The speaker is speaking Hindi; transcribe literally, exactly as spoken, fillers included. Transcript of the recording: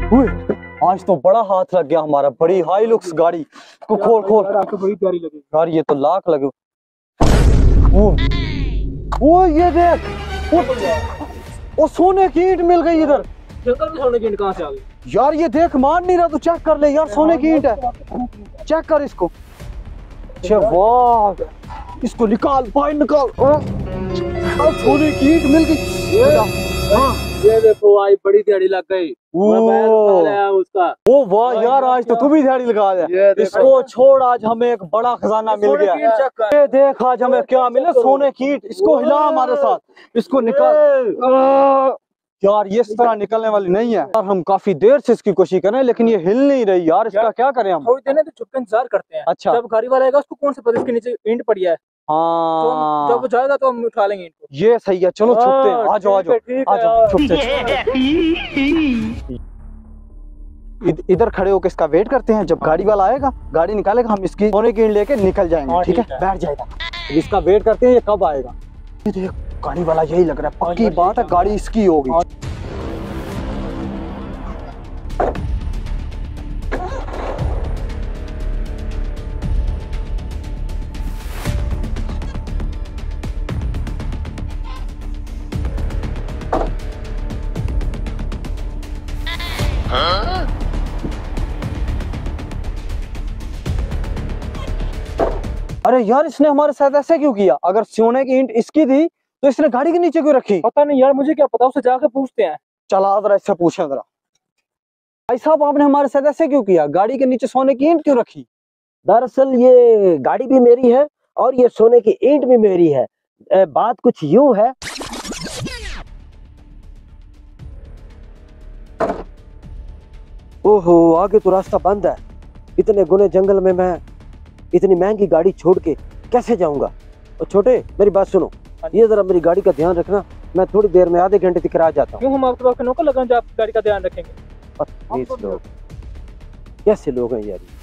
आज तो बड़ा हाथ लग गया हमारा, बड़ी हाई लुक्स गाड़ी को खोल खोल। आपको बड़ी प्यारी लगी यार ये तो लाख लगे। वो वो ये देख, वो, वो सोने की ईंट मिल गई इधर। जंगल में सोने की ईंट कहाँ से आ गई? यार ये देख, मान नहीं रहा तू, चेक कर ले यार, सोने की ईंट है, चेक कर इसको। अच्छा वाह, इसको निकाल भाई निकाल। सोने की ईंट मिल गई। ये देखो आई बड़ी दिहाड़ी लग गई। उसका ओ वाह यार, आज तो तू भी दिहाड़ी लगा दिया। इसको छोड़, आज हमें एक बड़ा खजाना मिल गया। ये देख आज हमें क्या मिला, सोने की ईंट। इसको हिला हमारे साथ, इसको निकाल। यार ये इस तरह निकलने वाली नहीं है यार, हम काफी देर से इसकी कोशिश कर रहे हैं लेकिन ये हिल नहीं रही यार, इसका क्या करें हम? थोड़ी देर तो छुप के इंतजार करते हैं। अच्छा, जब गाड़ी वाला आएगा उसको कौन से पता इसके नीचे ईंट पड़ी है। हाँ तो जब वो जाएगा तो हम उठा लेंगे इनको। ये सही है, चलो छुपते हैं। आ जाओ आ जाओ आ जाओ, छुपते। इधर खड़े होकर इसका वेट करते हैं, जब गाड़ी वाला आएगा, गाड़ी निकालेगा, हम इसकी सोने की ईंट लेके निकल जाएंगे। ठीक है, बैठ जाएगा। इसका वेट करते हैं ये कब आएगा। ये देख गाड़ी वाला, यही लग रहा है, पक्की बात है गाड़ी इसकी होगी। हाँ? अरे यार इसने हमारे साथ ऐसे क्यों किया? अगर सोने की ईंट इसकी थी तो इसने गाड़ी के नीचे क्यों रखी? पता नहीं यार, मुझे क्या पता, उससे जाकर पूछते हैं। चला जरा इससे पूछें जरा। भाई साहब आपने हमारे साथ ऐसे क्यों किया? गाड़ी के नीचे सोने की ईंट क्यों रखी? दरअसल ये गाड़ी भी मेरी है और ये सोने की ईंट भी मेरी है। ए, बात कुछ यूं है। ओहो, आगे तो रास्ता बंद है। इतने घने जंगल में मैं इतनी महंगी गाड़ी छोड़ के कैसे जाऊंगा? और छोटे मेरी बात सुनो, ये जरा मेरी गाड़ी का ध्यान रखना, मैं थोड़ी देर में आधे घंटे तक आ जाता हूँ। क्यों, हम आपके पास नौकर लगाएं जो आप गाड़ी का ध्यान रखेंगे? लोग कैसे लोग हैं यार।